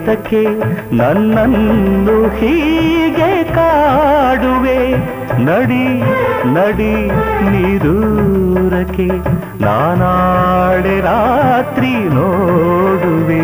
ಏತಕ್ಕೆ ನನ್ನನ್ನು ಹೀಗೆ ಕಾಡುವೆ ನಡಿ ನಡಿ ನೀದೂರಕ್ಕೆ ನಾನಾಳೆ ರಾತ್ರಿ ನೋಡುವೆ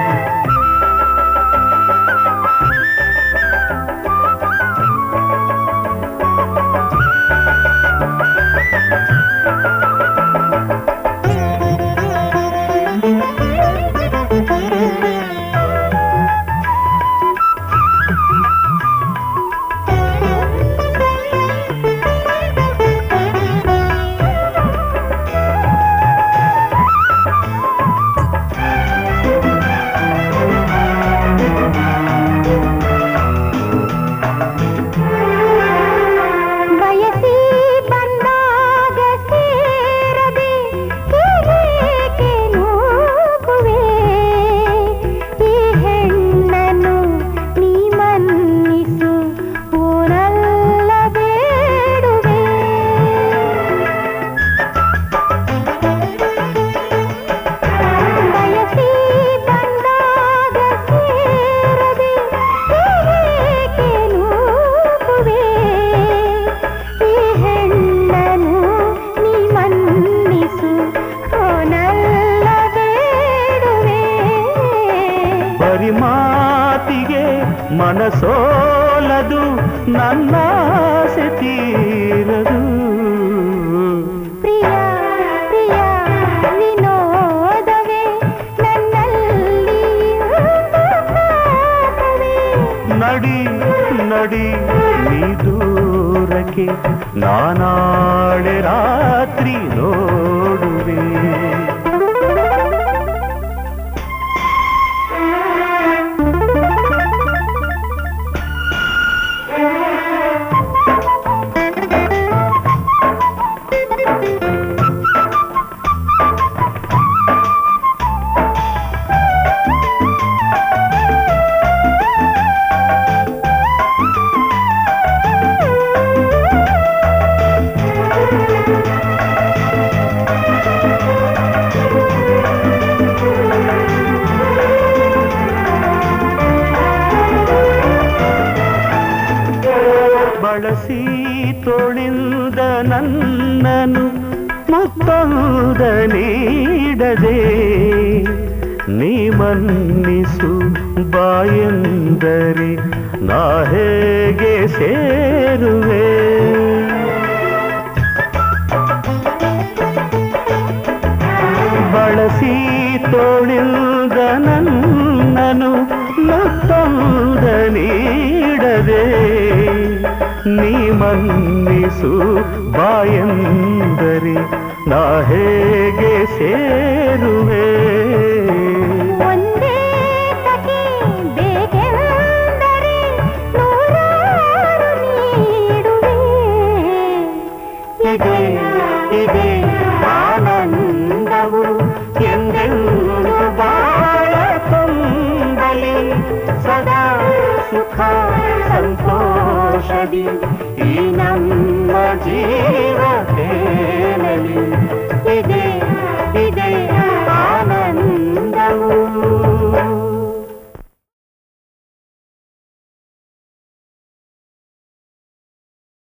ಮಾತಿಗೆ ಮನಸೋಲದು ನನ್ನಾಸೆ ತೀರದು ಪ್ರಿಯ ಪ್ರಿಯ ವಿನೋದವೇ ನನ್ನಲ್ಲಿ ನಡಿ ನಡಿ ನೀ ದೂರಕ್ಕೆ ನಾನಾಳೆ ರಾತ್ರಿ ನೋಡುವೆ ಬಳಸಿ ತೋಳಿಂದ ನನ್ನನು ಮುತ್ತೌದ ನೀಡದೆ ನೀ ಮನ್ನಿಸು ಬಾಯೆಂದರೆ ನಾ ಹೇಗೆ ಸೇರುವೆ ಬಳಸಿ ತೋಳಿಂದ ನನ್ನನು ಮುತ್ತೌದ ನೀಡದೆ ನೀ ಮನ್ನಿಸು ಬಾಯೆಂದರೆ ನಾ ಹೇಗೆ ಸೇರುವೆ ಒಂದೇ ತಗೆ ಬೇಕೆಂದರೆ ನೂರಾರು ನೀಡುವೆ ಇದೆ ಇದೆ ಆನಂದವು ಎಂದೆಂದು ಬಾಳ ತುಂಬಲಿ ಸದಾ ಸುಖ ಸಂತೋಷದಿ ಈ ನಮ್ಮ ಜೀವ ತೇಲಲಿ